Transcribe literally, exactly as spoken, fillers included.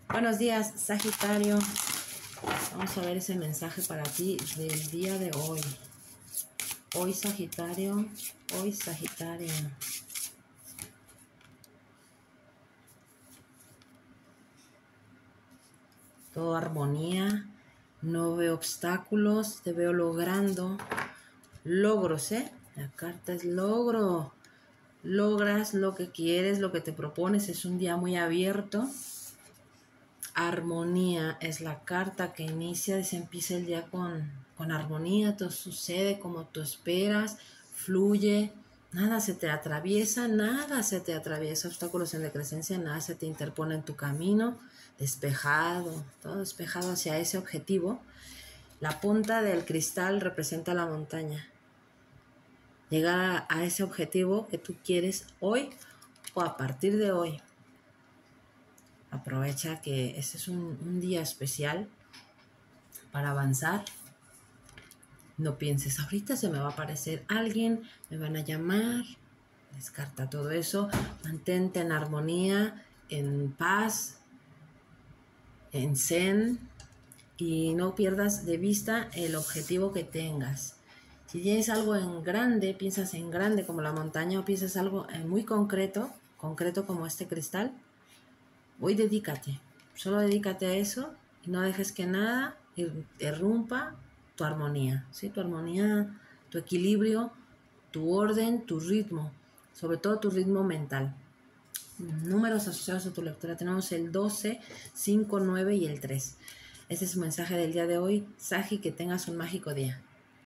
Buenos días, Sagitario. Vamos a ver ese mensaje para ti del día de hoy. Hoy, Sagitario. Hoy, Sagitario. Todo armonía. No veo obstáculos. Te veo logrando logros, ¿eh? La carta es logro. Logras lo que quieres, lo que te propones. Es un día muy abierto. Armonía es la carta que inicia y se empieza el día con, con armonía. Todo sucede como tú esperas, fluye, nada se te atraviesa, nada se te atraviesa, obstáculos en decrecencia, nada se te interpone en tu camino, despejado, todo despejado hacia ese objetivo. La punta del cristal representa la montaña. Llegar a, a ese objetivo que tú quieres hoy o a partir de hoy. Aprovecha que este es un, un día especial para avanzar. No pienses, ahorita se me va a aparecer alguien, me van a llamar. Descarta todo eso. Mantente en armonía, en paz, en zen. Y no pierdas de vista el objetivo que tengas. Si tienes algo en grande, piensas en grande como la montaña, o piensas algo en muy concreto, concreto como este cristal, hoy dedícate. Solo dedícate a eso y no dejes que nada interrumpa tu armonía, ¿sí? Tu armonía, tu equilibrio, tu orden, tu ritmo, sobre todo tu ritmo mental. Números asociados a tu lectura tenemos el doce, cinco, nueve y el tres. Este es el mensaje del día de hoy. Sagi, que tengas un mágico día.